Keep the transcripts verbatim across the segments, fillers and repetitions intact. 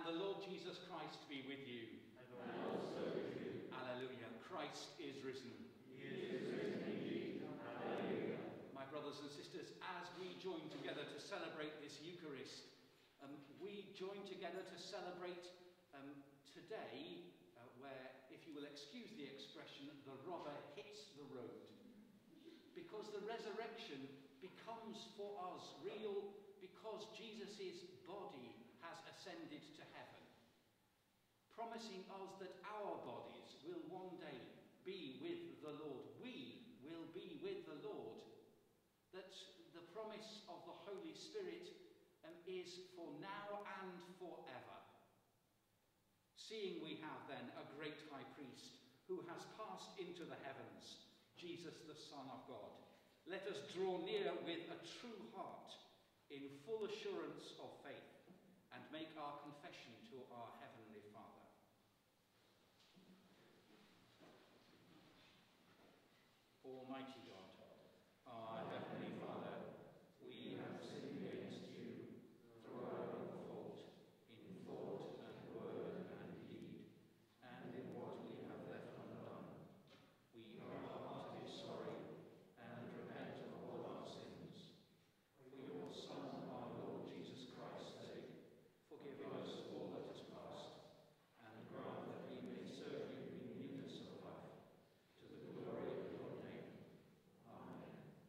the Lord Jesus Christ be with you. And also with you. Alleluia. Christ is risen. He is risen indeed. Alleluia. My brothers and sisters, as we join together to celebrate this Eucharist, um, we join together to celebrate um, today, uh, where, if you will excuse the expression, the rubber hits the road. Because the resurrection becomes for us real because Jesus' body has ascended to heaven, promising us that our bodies will one day be with the Lord. We will be with the Lord. That the promise of the Holy Spirit um, is for now and forever. Seeing we have then a great high priest who has passed into the heavens, Jesus the Son of God, let us draw near with a true heart in full assurance of faith and make our confession to our Heavenly Father. Almighty God, our Heavenly Father, we have sinned against you through our own fault, in thought and word and deed, and in what we have left undone. We are heartily sorry and repent of all our sins. For your Son, our Lord Jesus Christ's sake, forgive us all that has passed, and grant that we may serve you in newness of life, to the glory of your name. Amen.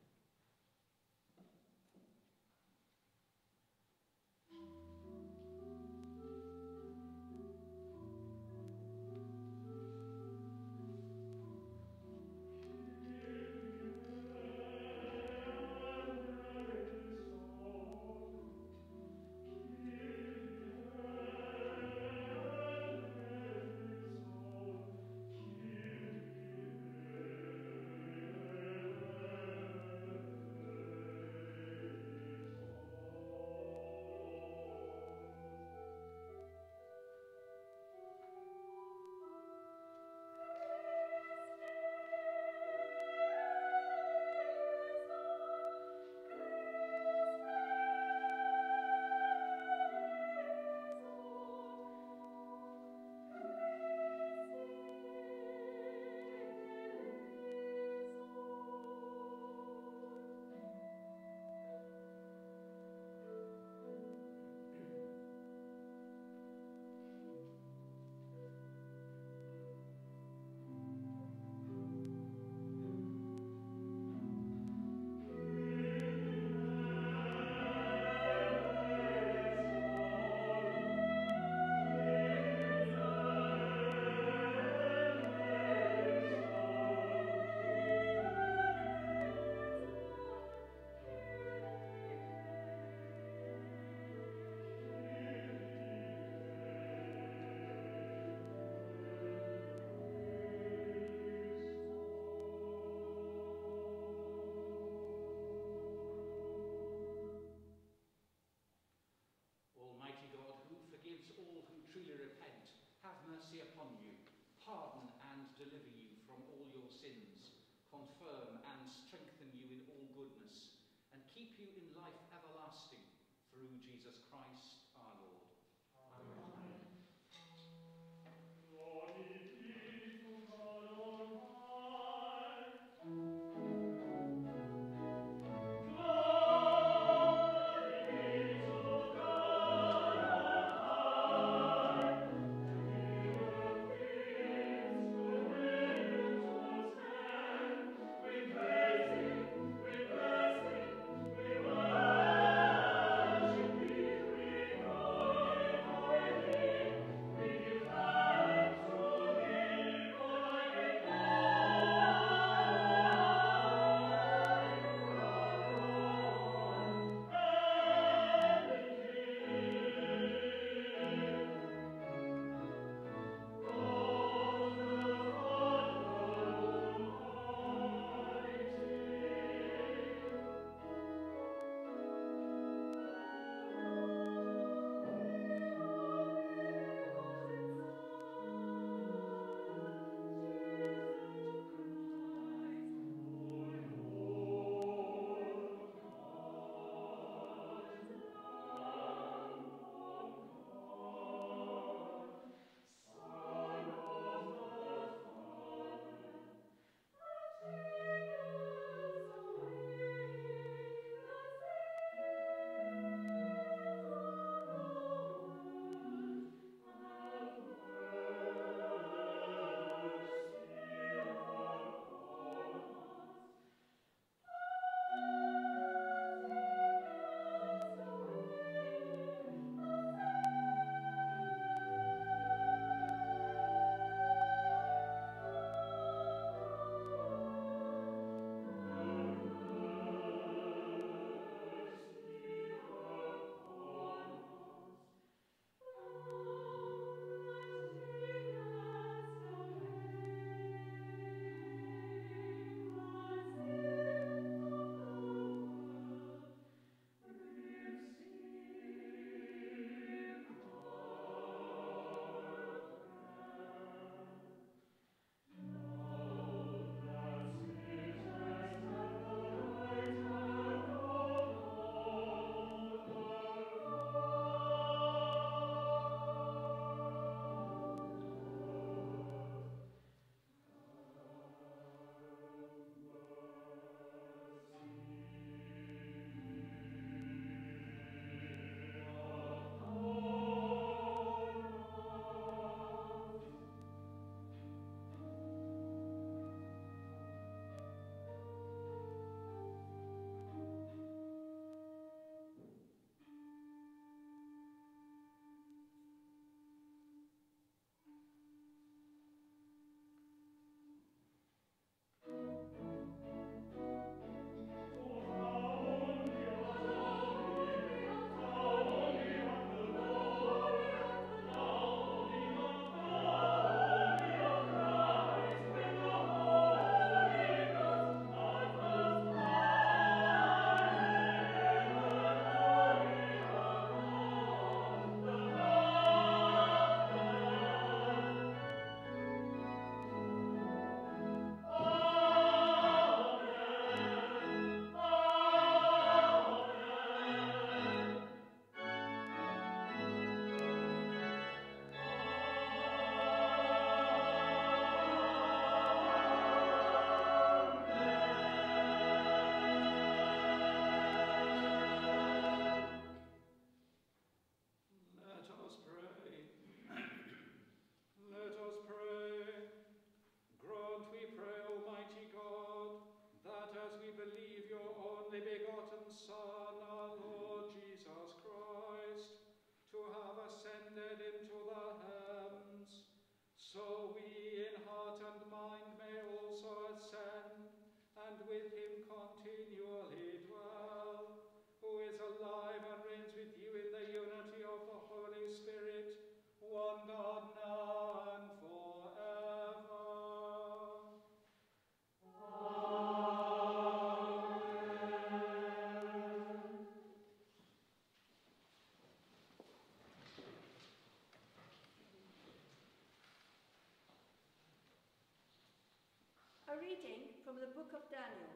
Truly repent, have mercy upon you, pardon and deliver you from all your sins, confirm and strengthen you in all goodness, and keep you in life everlasting, through Jesus Christ our Lord. Amen. Glory be to God on high. We A reading from the book of Daniel.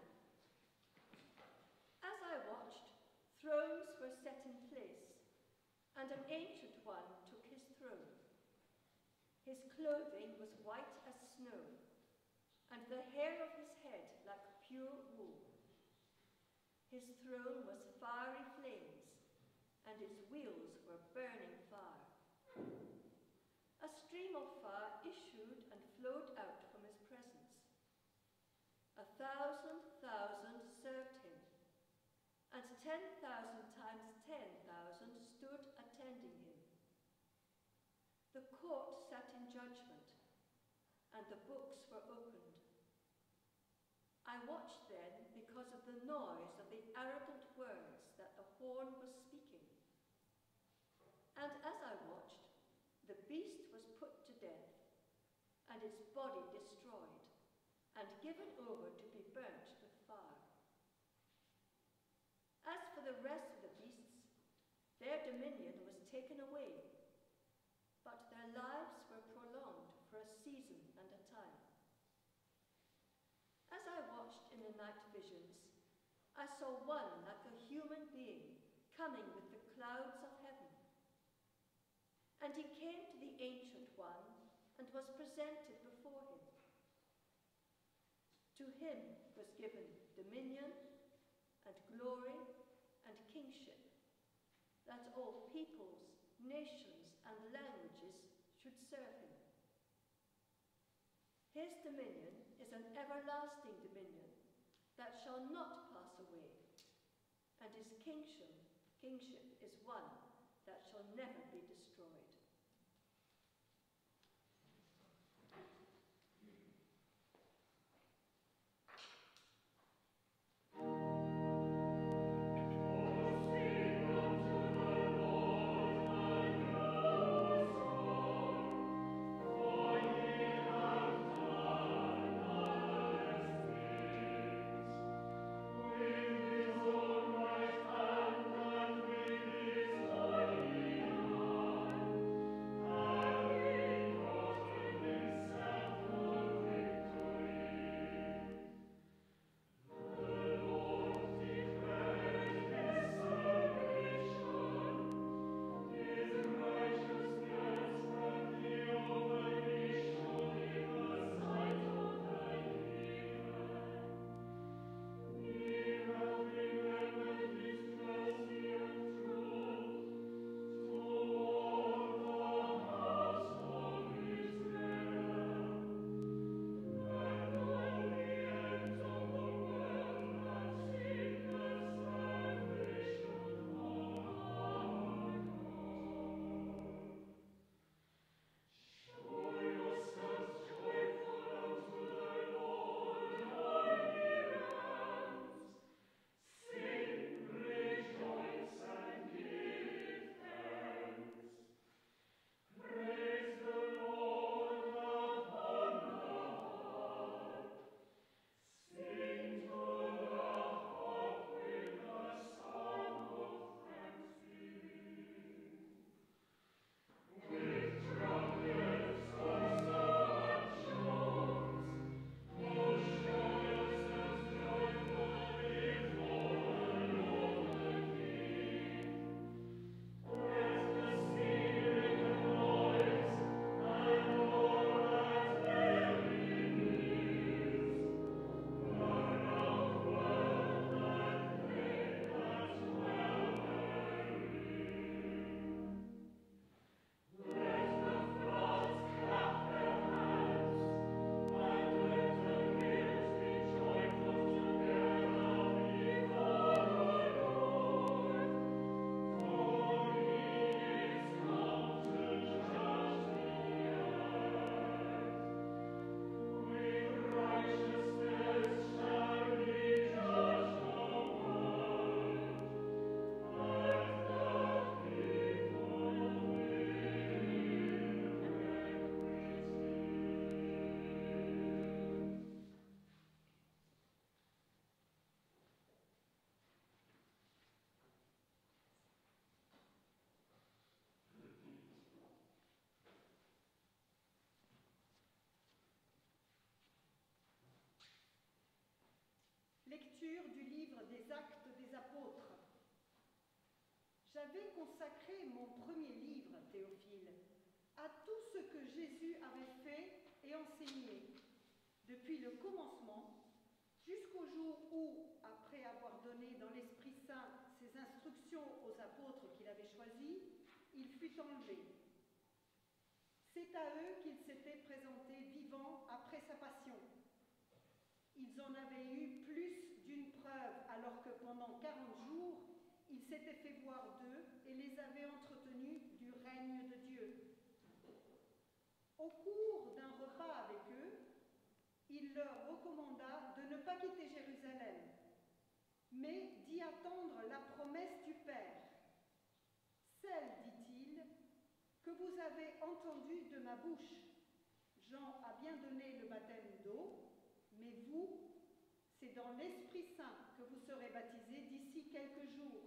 As I watched, thrones were set in place, and an ancient one took his throne. His clothing was white as snow, and the hair of his head like pure wool. His throne was fiery flames, and its wheels were burning fire. A stream of fire issued and flowed out from his presence. A thousand thousand served him, and ten thousand times ten thousand stood attending him. The court sat in judgment, and the books were opened. I watched then because of the noise of the arrogant words that the horn was speaking. And as I watched, the beast was put to death, and its body destroyed, and given over to be burnt with fire. As for the rest of the beasts, their dominion was taken away, but their lives were prolonged for a season and a time. As I watched in the night visions, I saw one like a human being coming with the clouds of heaven. And he came to the Ancient One and was presented before him. To him was given dominion and glory and kingship, that all peoples, nations, and languages should serve him. His dominion is an everlasting dominion that shall not pass away, and his kingship, kingship is one that shall never be destroyed. With his own right hand and with his own lecture du livre des Actes des Apôtres. J'avais consacré mon premier livre, Théophile, à tout ce que Jésus avait fait et enseigné, depuis le commencement jusqu'au jour où, après avoir donné dans l'Esprit Saint ses instructions aux apôtres qu'il avait choisis, il fut enlevé. C'est à eux qu'il s'était présenté vivant après sa passion. Ils en avaient eu plus d'une preuve, alors que pendant quarante jours, il s'était fait voir d'eux et les avait entretenus du règne de Dieu. Au cours d'un repas avec eux, il leur recommanda de ne pas quitter Jérusalem, mais d'y attendre la promesse du Père. Celle, dit-il, que vous avez entendue de ma bouche. Jean a bien donné le baptême d'eau, mais vous, c'est dans l'Esprit Saint que vous serez baptisés d'ici quelques jours.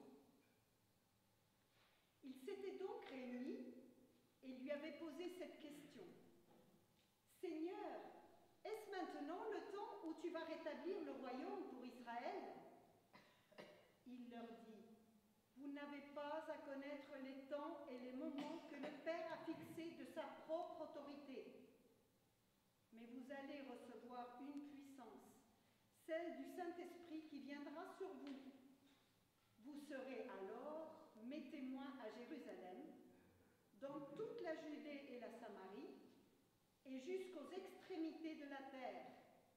Ils s'étaient donc réunis et lui avaient posé cette question. Seigneur, est-ce maintenant le temps où tu vas rétablir le royaume pour Israël? Il leur dit, vous n'avez pas à connaître les temps et les moments que le Père a fixés de sa propre autorité. Mais vous allez recevoir une puissance, celle du Saint-Esprit qui viendra sur vous. Vous serez alors mes témoins à Jérusalem, dans toute la Judée et la Samarie, et jusqu'aux extrémités de la terre.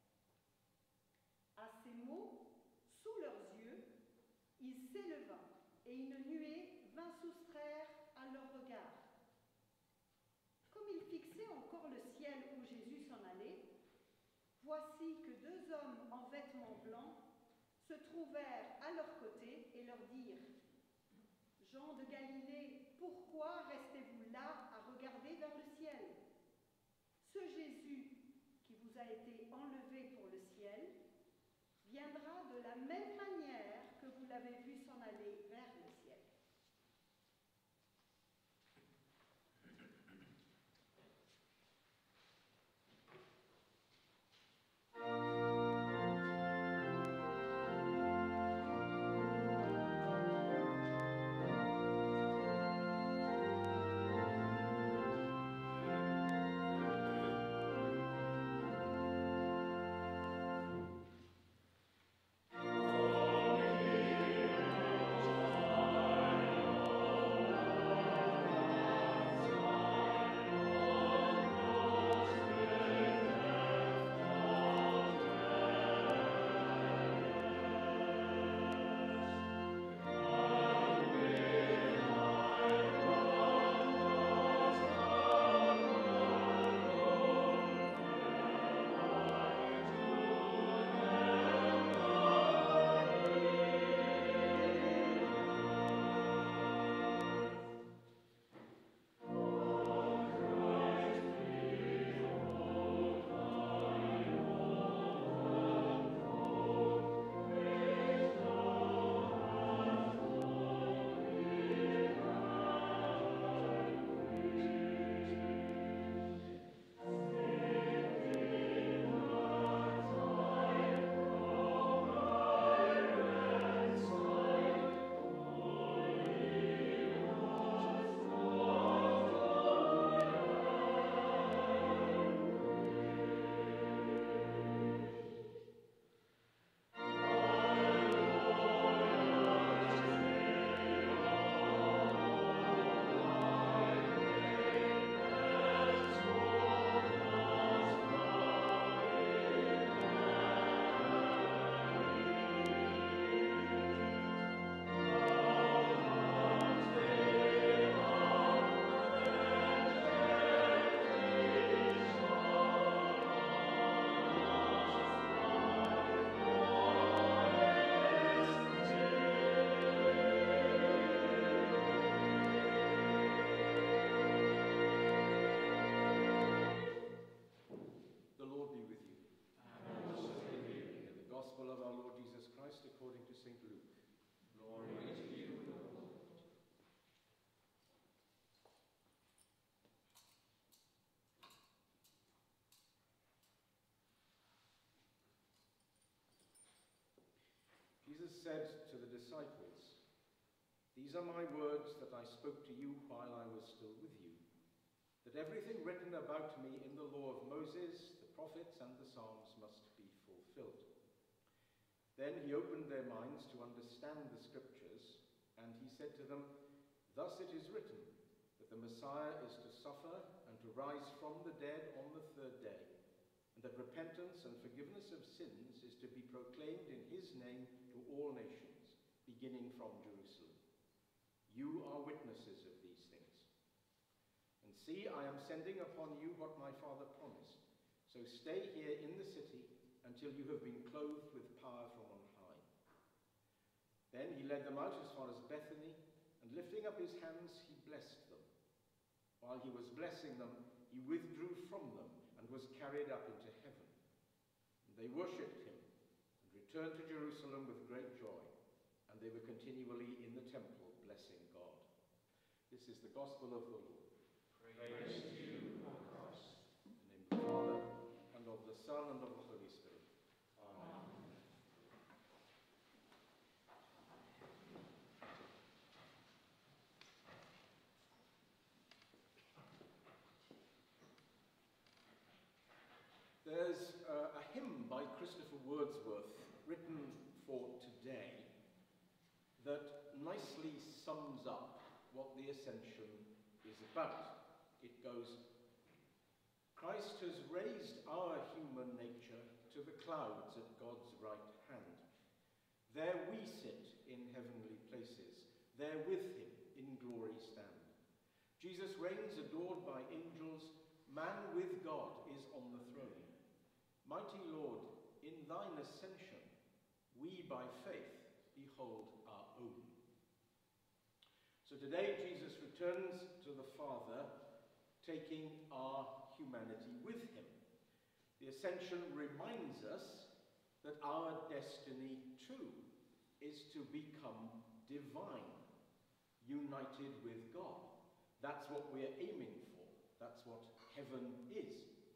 À ces mots, sous leurs yeux, il s'éleva, et une nuée vint soustraire à leur regard. Comme ils fixaient encore le ciel où Jésus s'en allait, voici que deux hommes en vêtements blancs se trouvèrent à leur côté et leur dirent, « Gens de Galilée, pourquoi restez-vous là à regarder vers le ciel? Ce Jésus qui vous a été enlevé pour le ciel viendra de la même manière que vous l'avez vu s'en aller vers le ciel. » Amen. Jesus said to the disciples, "These are my words that I spoke to you while I was still with you, that everything written about me in the law of Moses, the prophets, and the Psalms must be fulfilled." Then he opened their minds to understand the scriptures, and he said to them, "Thus it is written, that the Messiah is to suffer and to rise from the dead on the third day, and that repentance and forgiveness of sins is to be proclaimed in his name to all nations, beginning from Jerusalem. You are witnesses of these things. And see, I am sending upon you what my Father promised. So stay here in the city until you have been clothed with power from on high." Then he led them out as far as Bethany, and lifting up his hands, he blessed them. While he was blessing them, he withdrew from them and was carried up into heaven. And they worshipped him and returned to Jerusalem with great joy, and they were continually in the temple blessing God. This is the gospel of the Lord. Praise to you, O Christ. In the name of the Father, and of the Son, and of the Holy Spirit. Amen. There's uh, a hymn by Christopher Wordsworth written for today that nicely sums up what the Ascension is about. It goes, "Christ has raised our human nature to the clouds at God's right hand. There we sit in heavenly places, there with him in glory stand. Jesus reigns adored by angels, man with God is on the throne. Mighty Lord, in thine ascension, we by faith behold our own." So today Jesus returns to the Father, taking our humanity with him. The Ascension reminds us that our destiny too is to become divine, united with God. That's what we're aiming for. That's what heaven is.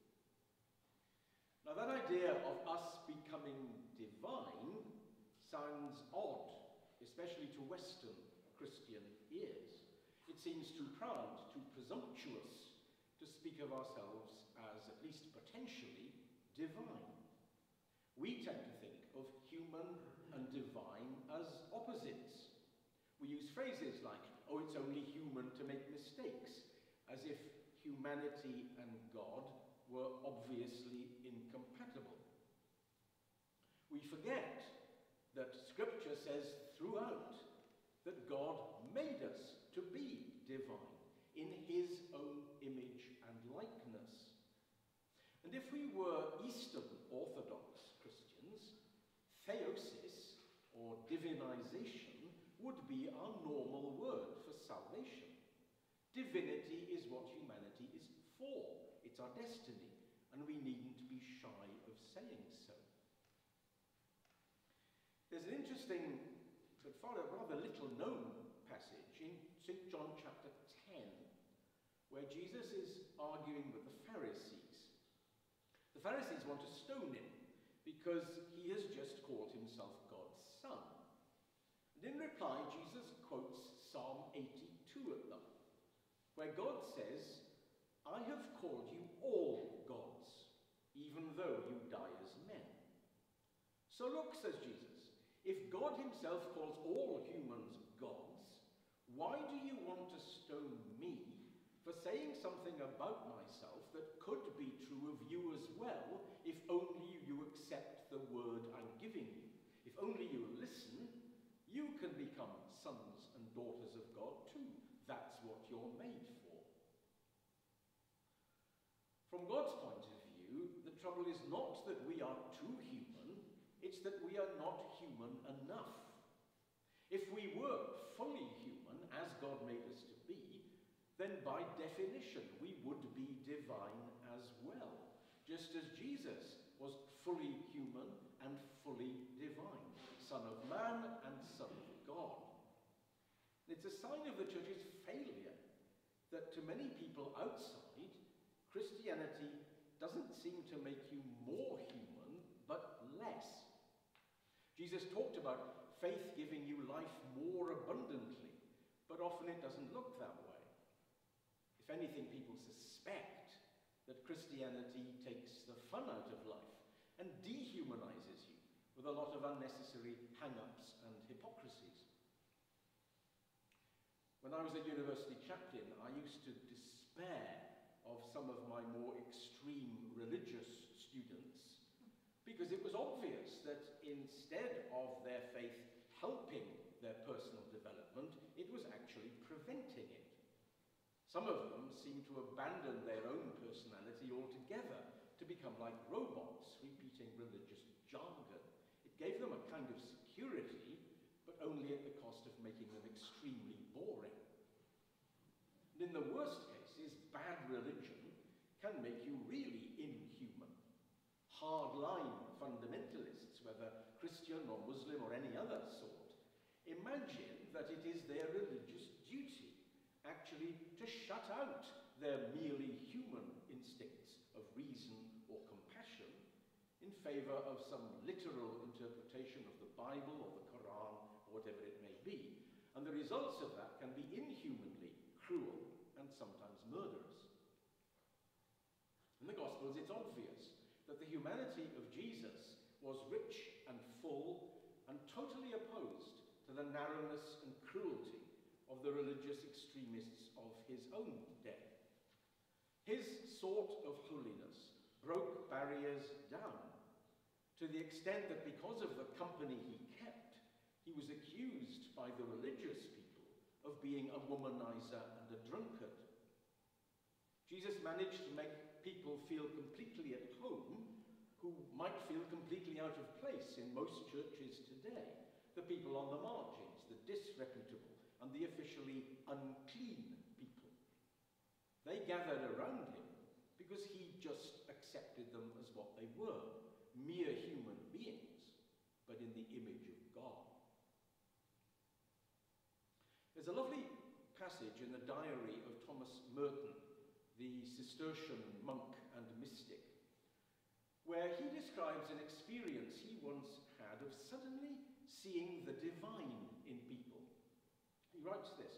Now that idea of us becoming divine sounds odd, especially to Western Christian ears. It seems too proud, too presumptuous to speak of ourselves as at least potentially divine. We tend to think of human and divine as opposites. We use phrases like, "Oh, it's only human to make mistakes," as if humanity and God were obviously incompatible. We forget that Scripture says throughout that God made us to be divine in his own image and likeness. And if we were Eastern Orthodox Christians, theosis, or divinization, would be our normal word for salvation. Divinity is what humanity is for. It's our destiny, and we needn't be shy of saying so. There's an interesting, but far rather little known passage in Saint John chapter ten, where Jesus is arguing with the Pharisees. The Pharisees want to stone him because he has just called himself God's son. And in reply, Jesus quotes Psalm eighty-two at them, where God says, "I have called you all gods, even though you die as men." So look, says Jesus, if God himself calls all humans gods, why do you want to stone me for saying something about myself that could be true of you as well, if only you accept the word I'm giving you? If only you listen, you can become sons and daughters of God too. That's what you're made for. From God's point of view, the trouble is not that we are too human, it's that we are not human enough. If we were fully human, as God made us to be, then by definition we would be divine as well, just as Jesus was fully human and fully divine, Son of Man and Son of God. It's a sign of the Church's failure that to many people outside, Christianity doesn't seem to make you more human, but less. Jesus talked about faith giving you life more abundantly, but often it doesn't look that way. If anything, people suspect that Christianity takes the fun out of life and dehumanizes you with a lot of unnecessary hang-ups and hypocrisies. When I was a university chaplain, I used to despair of some of my more extreme religious students because it was obvious that instead of their faith helping their personal development, it was actually preventing it. Some of them seemed to abandon their own personality altogether to become like robots, repeating religious jargon. It gave them a kind of security, but only at the cost of making them extremely boring. And in the worst cases, bad religion can make you really inhuman. Hardline fundamentalists, whether Christian or Muslim or any other sort, imagine that it is their religious duty actually to shut out their merely human instincts of reason or compassion in favor of some literal interpretation of the Bible or the Quran or whatever it may be. And the results of that can be inhumanly cruel and sometimes murderous. In the Gospels, it's obvious that the humanity of Jesus was rich and full and totally opposed to the narrowness and cruelty of the religious extremists of his own day. His sort of holiness broke barriers down to the extent that because of the company he kept, he was accused by the religious people of being a womanizer and a drunkard. Jesus managed to make people feel completely at home who might feel completely out of place in most churches today. The people on the margins, the disreputable, and the officially unclean people. They gathered around him because he just accepted them as what they were, mere human beings, but in the image of God. There's a lovely passage in the diary of Thomas Merton, the Cistercian monk and mystic, where he describes an experience he once had of suddenly seeing the divine in people. He writes this: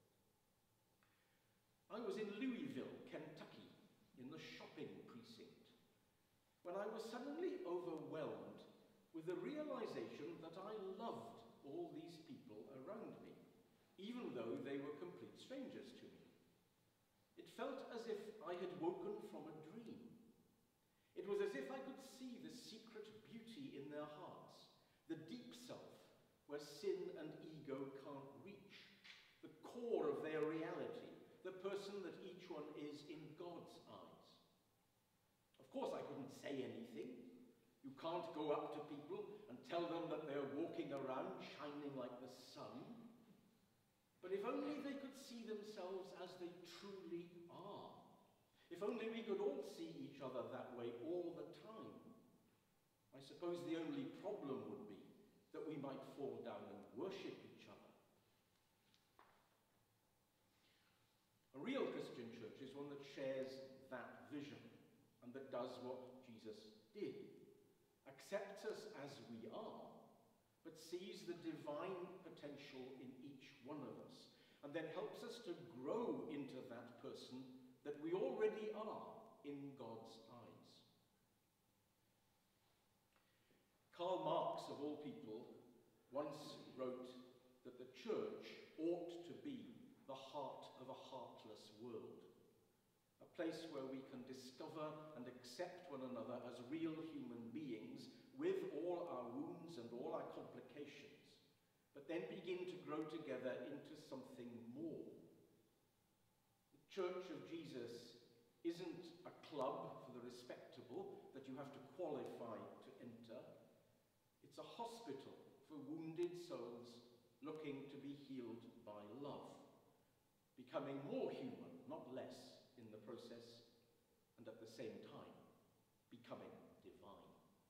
I was in Louisville, Kentucky, in the shopping precinct, when I was suddenly overwhelmed with the realization that I loved all these people around me, even though they were complete strangers to me. It felt as if I had woken from a dream. It was as if I could see the secret beauty in their hearts, the deep self where sin and ego can't reach, the core of their reality, the person that each one is in God's eyes. Of course, I couldn't say anything. You can't go up to people and tell them that they're walking around shining like the sun. But if only they could see themselves as they truly are. If only we could all see each other that way all the time. I suppose the only problem would be that we might fall down and worship each other. A real Christian church is one that shares that vision and that does what Jesus did. Accepts us as we are, but sees the divine potential in each one of us, and then helps us to grow into that person that we already are in God's eyes. Karl Marx, of all people, once wrote that the church ought to be the heart of a heartless world, a place where we can discover and accept one another as real human beings with all our wounds and all our complications, but then begin to grow together into something more. The Church of Jesus isn't a club for the respectable that you have to qualify to enter. It's a hospital for wounded souls looking to be healed by love, becoming more human, not less, in the process, and at the same time, becoming divine.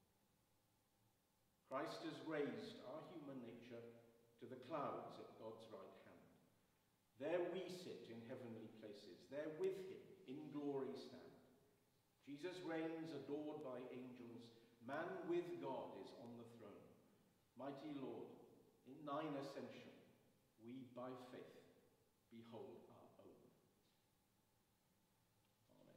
Christ has raised our human nature to the clouds at God's right hand. There we sit in heavenly places. There with him in glory stand. Jesus reigns adored by angels. Man with God is on the throne. Mighty Lord, in thine ascension, we by faith behold our own. Amen.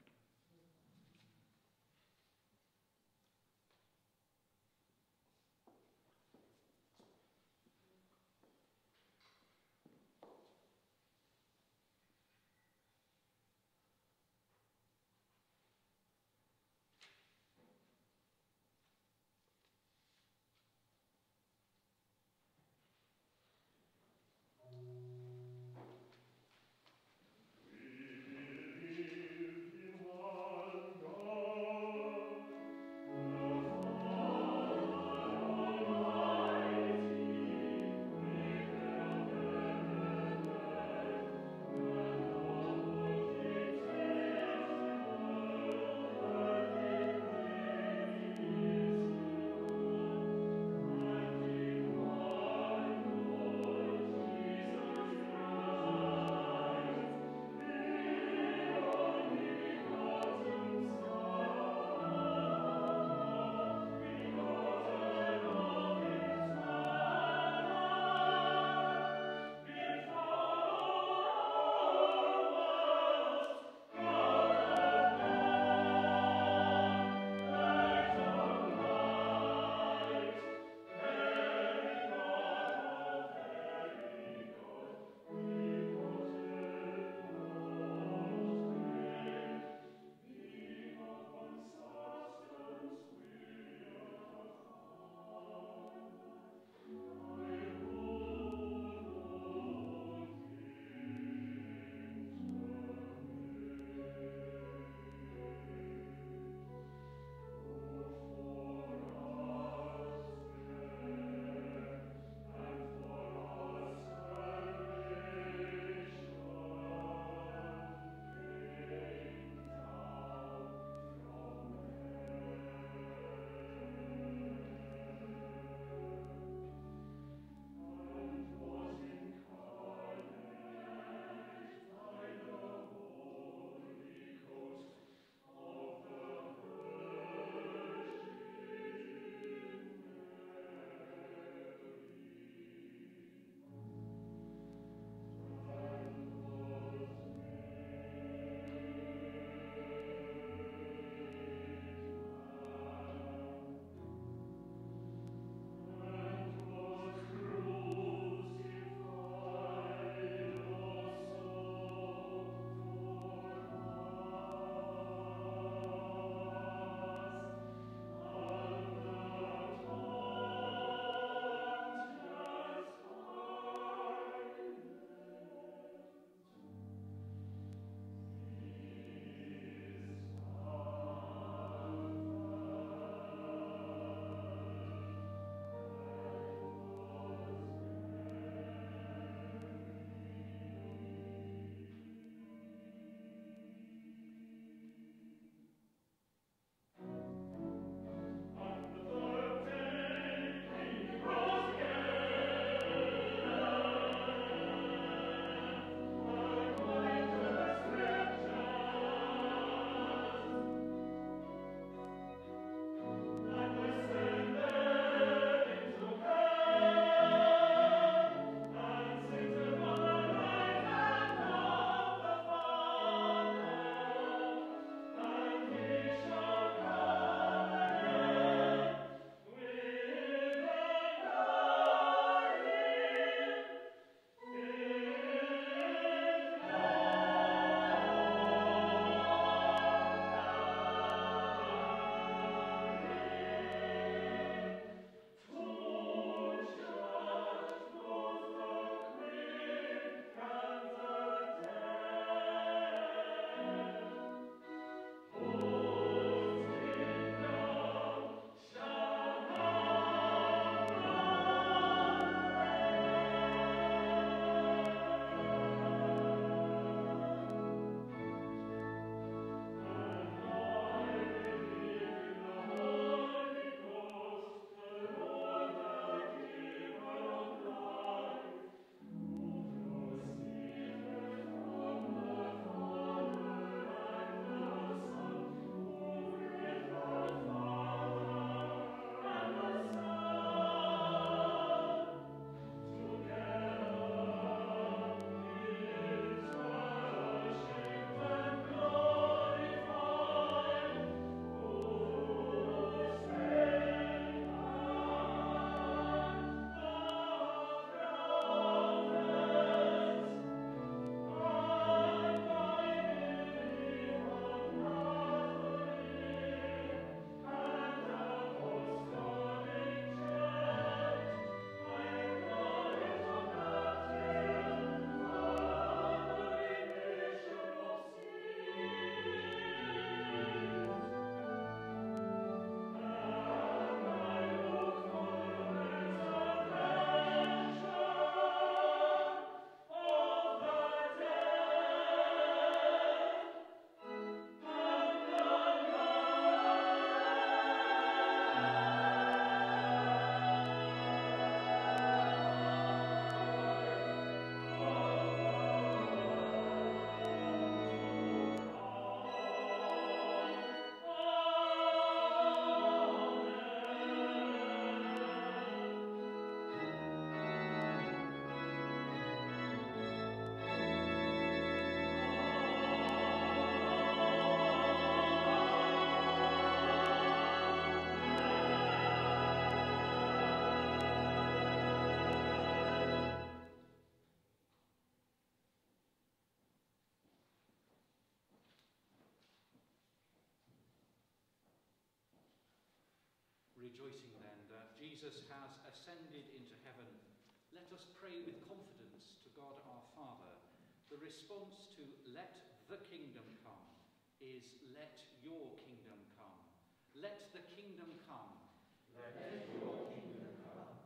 Rejoicing then that Jesus has ascended into heaven, let us pray with confidence to God our Father. The response to "let the kingdom come" is "let your kingdom come." Let the kingdom come. Let your kingdom come.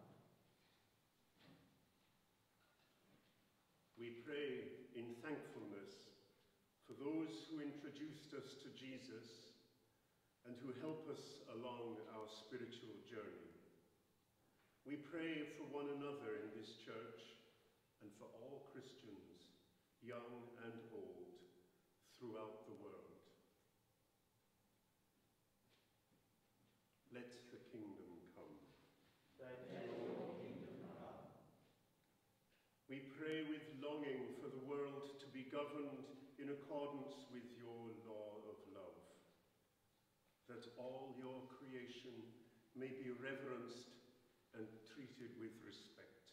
We pray in thankfulness for those who introduced us to Jesus and who help us along our spiritual journey. We pray for one another in this church and for all Christians, young and old, throughout the world. Let the kingdom come. Let your kingdom come. We pray with longing for the world to be governed in accordance with your law of love, that all your creation may be reverenced and treated with respect.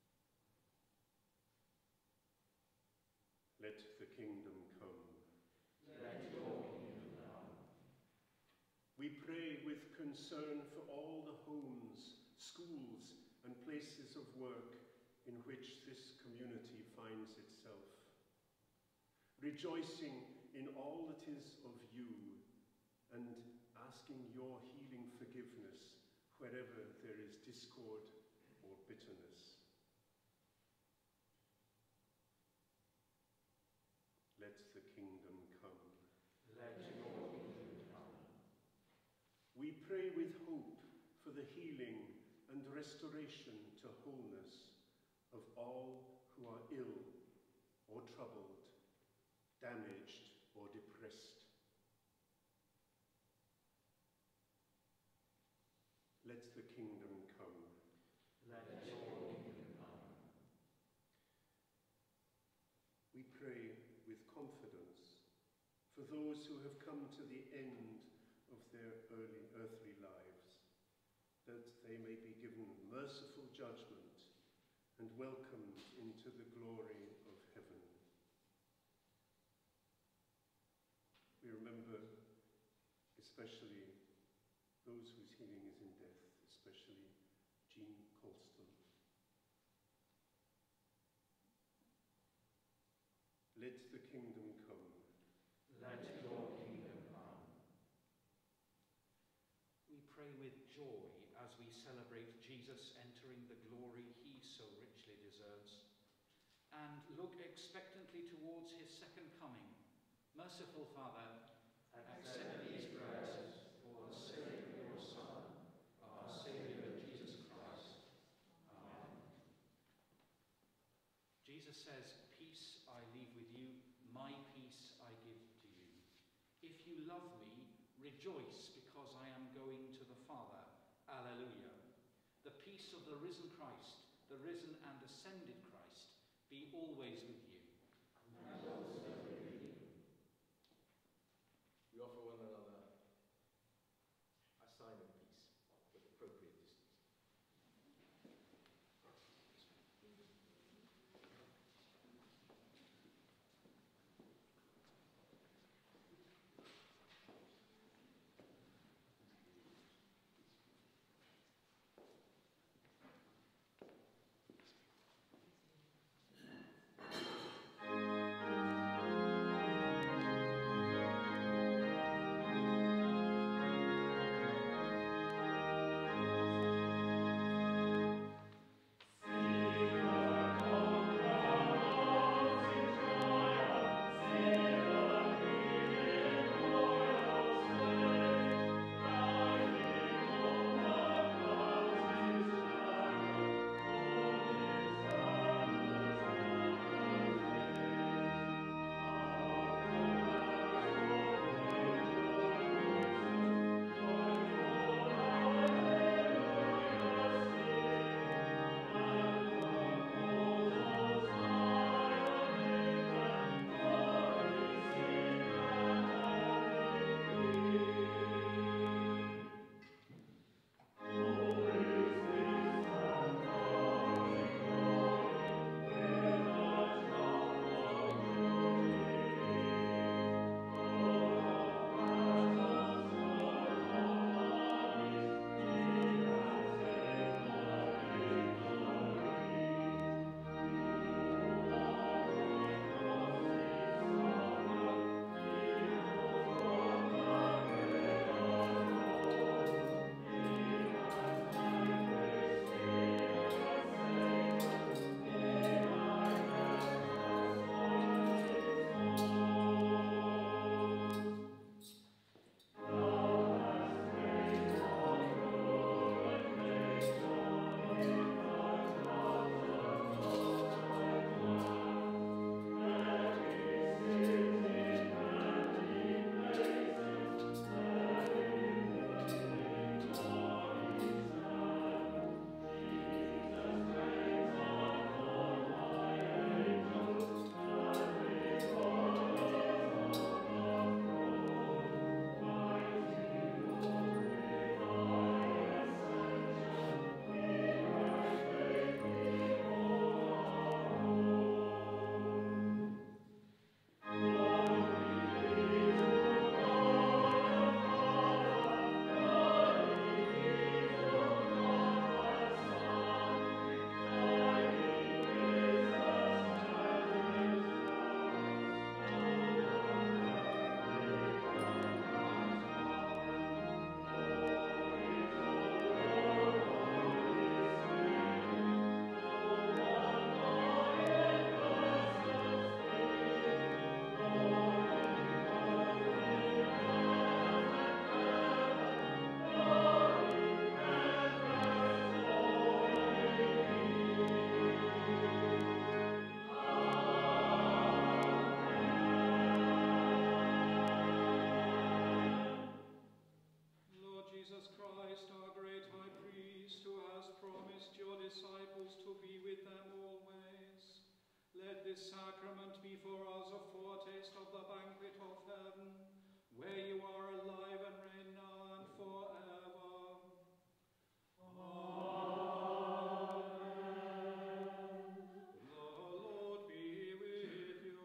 Let the kingdom come. Let your kingdom come. We pray with concern for all the homes, schools, and places of work in which this community finds itself, rejoicing in all that is of you and asking your healing forgiveness wherever there is discord or bitterness. Let the kingdom come. Let your kingdom come. We pray with hope for the healing and restoration to wholeness of all who are ill or troubled, damaged or depressed. Let the kingdom come. Let your kingdom come. We pray with confidence for those who have come to the end of their early earthly lives, that they may be given merciful judgment and welcomed into the glory of heaven. We remember especially those whose healing is in death, especially Jean Colston. Let the kingdom come. Let your kingdom come. We pray with joy as we celebrate Jesus entering the glory he so richly deserves, and look expectantly towards his second coming. Merciful Father, accept these prayers for the sake of your Son, our Saviour Jesus Christ. Amen. Jesus says, "Peace I leave with you, my peace I give to you. If you love me, rejoice because I am going to the Father." Alleluia. The peace of the risen Christ, the risen and ascended Christ, be always with you. And also with you. We offer one another a sign of peace with appropriate distance. this sacrament be for us a foretaste of the banquet of heaven, where you are alive and reign now and forever. Amen. The Lord be with you.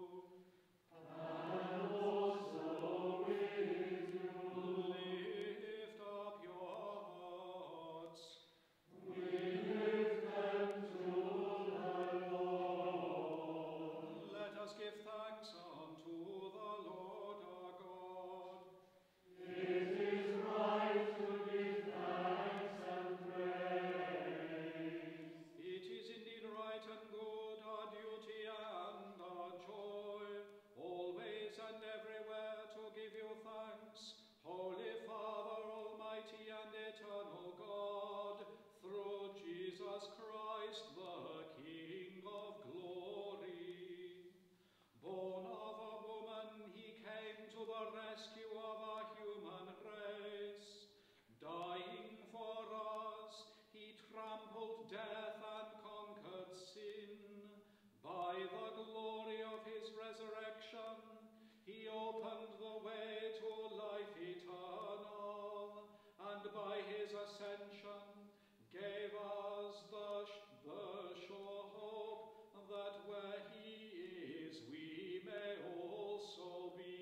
And also with you. Lift up your hearts. We lift them to the Lord. Let us give thanks unto the Lord our God. It is right to give thanks and praise. It is indeed right and good, our duty and our joy, always and everywhere to give you thanks, Holy Father, Almighty and eternal God, through Jesus Christ, the King of glory. Born of a woman, he came to the rescue of our human race. Dying for us, he trampled death and conquered sin. By the glory of his resurrection, he opened the way to life eternal, and by his ascension gave us the, the sure hope that where he is, we may also be.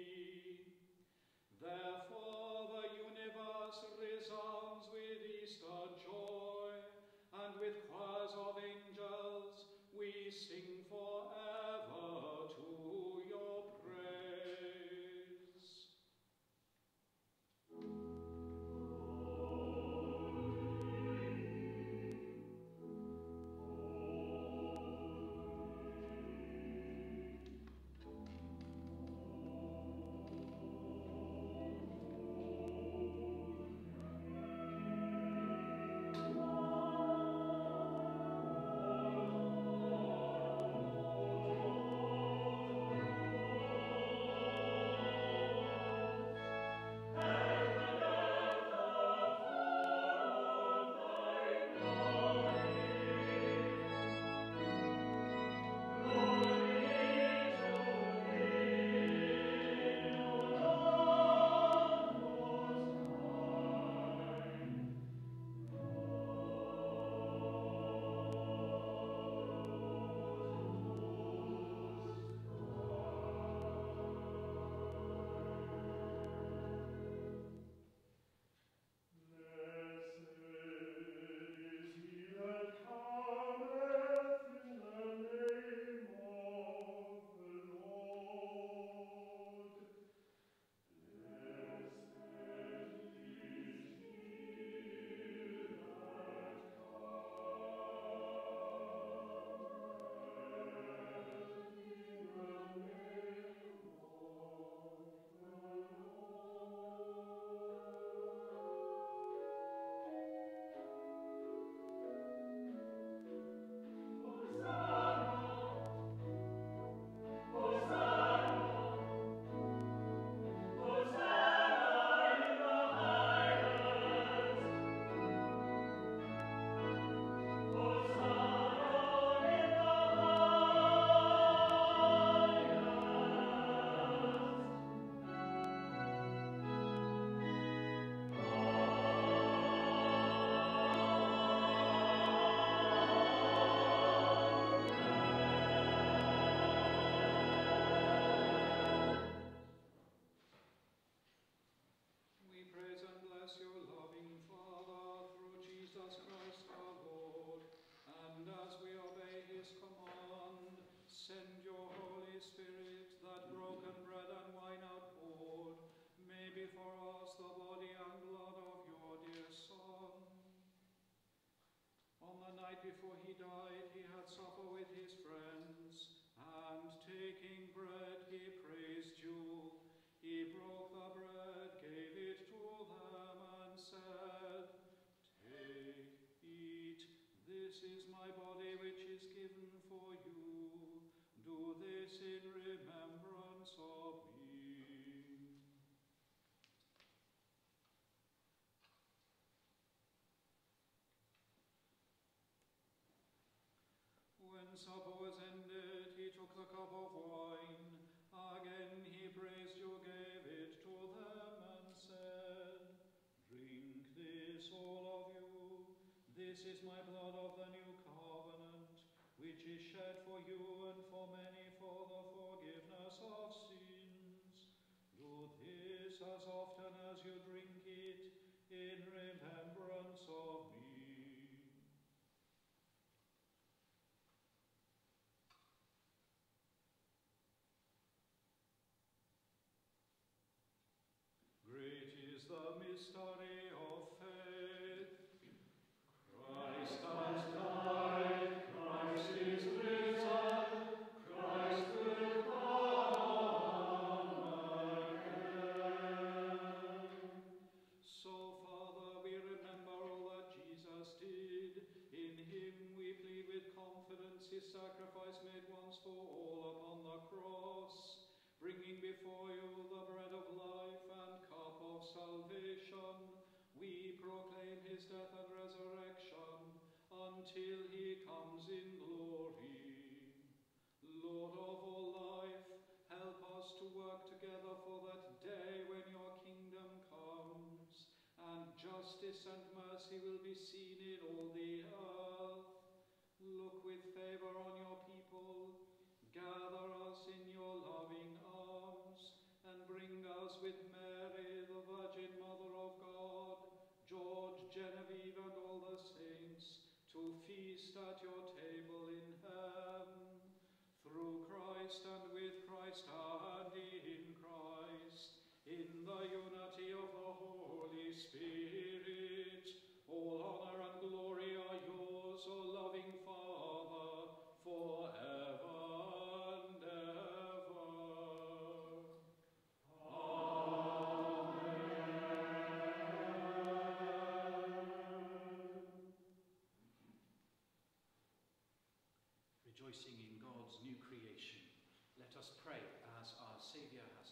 Therefore the universe resounds with Easter joy, and with choirs of angels we sing forever to your praise. We praise and bless you, loving Father, through Jesus Christ our Lord. And as we obey his command, send your Holy Spirit, that broken bread and wine outpoured may be for us the body and blood of your dear Son. On the night before he died, he had supper with his friends, and taking bread, he praised you. He broke the bread, gave it to them, and said, "Take, eat, this is my body which is given for you. Do this in remembrance of me." When supper was ended, he took took the cup of wine. Again he praised you, gave it to them, and said, Drink this, all of you. This is my blood of the new covenant, which is shed for you and for many for the forgiveness of sins. Do this as often as you drink it in remembrance of me. Great is the mystery of faith. Christ has died, Christ is risen, Christ will come again. So, Father, we remember all that Jesus did. In him we plead with confidence his sacrifice made once for all upon the cross, bringing before you the bread of life and cup of salvation. We proclaim his death and resurrection until he comes in glory. Lord of all life, help us to work together for that day when your kingdom comes, and justice and mercy will be seen in all the earth. Look with favor on your people, gather us in your loving arms, and bring us with Mary, the Virgin Mother of God, George, Genevieve, and all the saints, to feast at your table in heaven. Through Christ and with Christ and in Christ, in the unity of the Holy Spirit, all honor and glory are yours, O loving Father, forever and ever. Rejoicing in God's new creation, let us pray as our Saviour has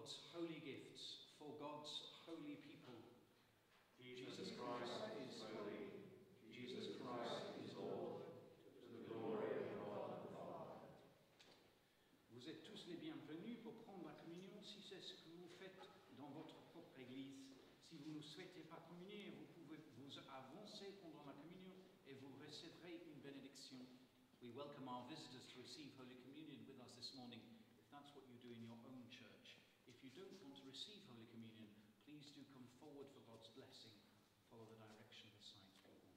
God's holy gifts for God's holy people. Jesus Christ is holy. Jesus Christ is Lord, to the glory of God the Father. Vous êtes tous les bienvenus pour prendre la communion si c'est ce que vous faites dans votre propre église. Si vous ne souhaitez pas communier, vous pouvez vous avancer pendant la communion et vous recevrez une bénédiction. We welcome our visitors to receive Holy Communion with us this morning, if that's what you do in your own church. If you don't want to receive Holy Communion, please do come forward for God's blessing. Follow the direction of the signs people.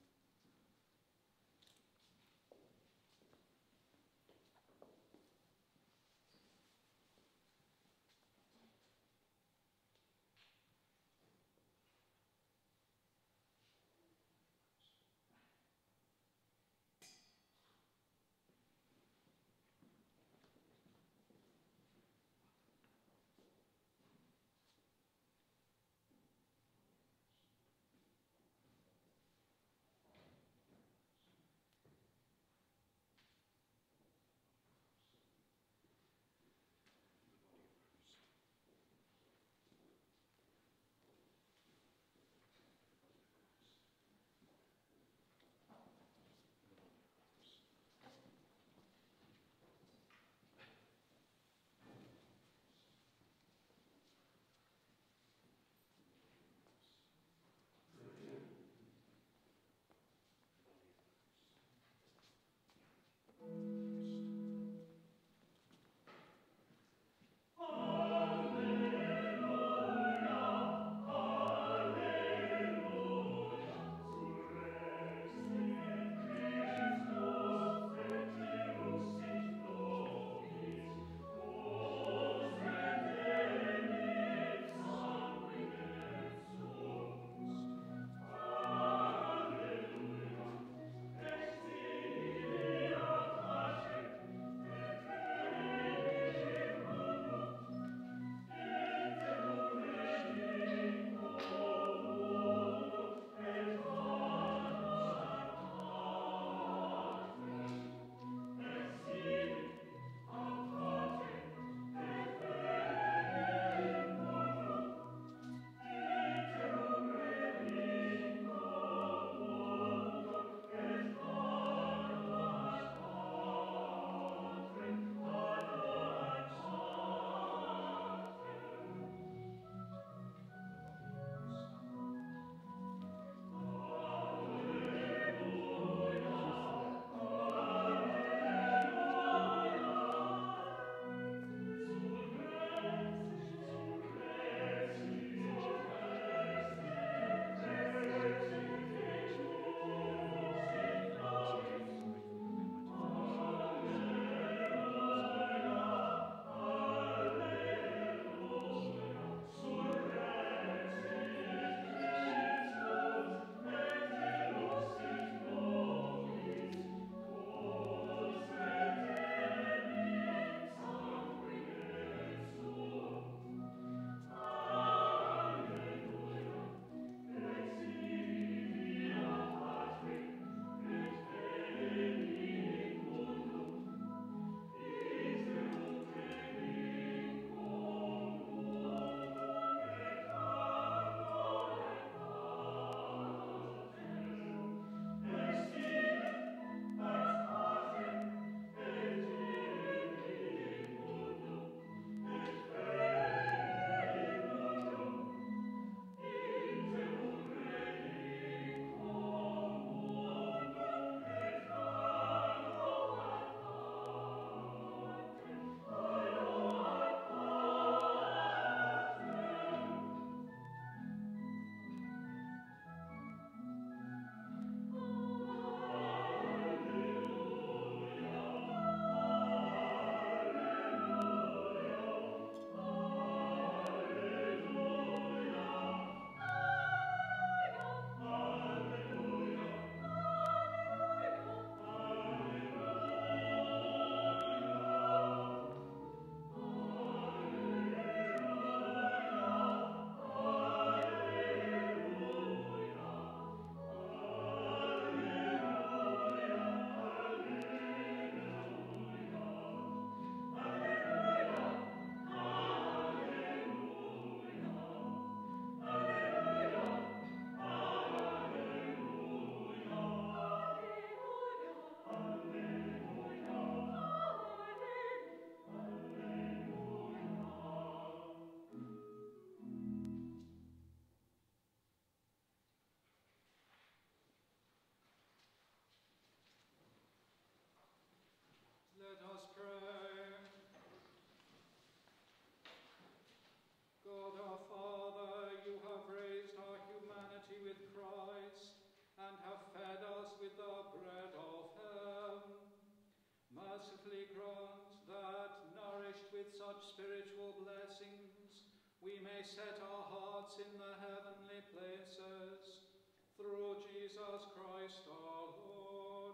graciously grant that, nourished with such spiritual blessings, we may set our hearts in the heavenly places, through Jesus Christ our Lord.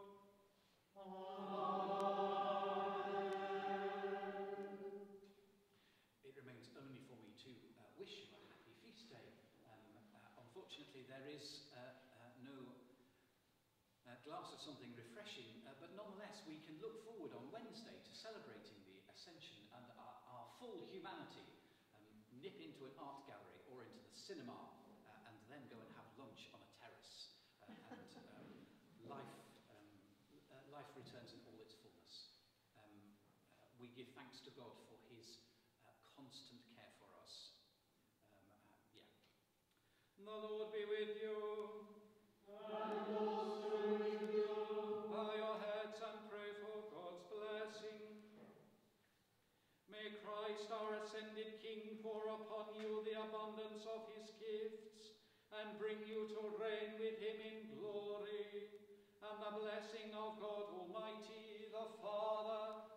It remains only for me to uh, wish you a happy feast day. Um, uh, unfortunately, there is uh, uh, no uh, glass of something refreshing, uh, but nonetheless, we can look forward on Wednesday to celebrating the Ascension and our, our full humanity. Um, nip into an art gallery or into the cinema, uh, and then go and have lunch on a terrace. Uh, and um, life, um, uh, life returns in all its fullness. Um, uh, we give thanks to God for his uh, constant care for us. Um, uh, yeah. The Lord be with you. And also with you. Bow your heads and pray for God's blessing. May Christ, our ascended King, pour upon you the abundance of his gifts and bring you to reign with him in glory. And the blessing of God Almighty, the Father,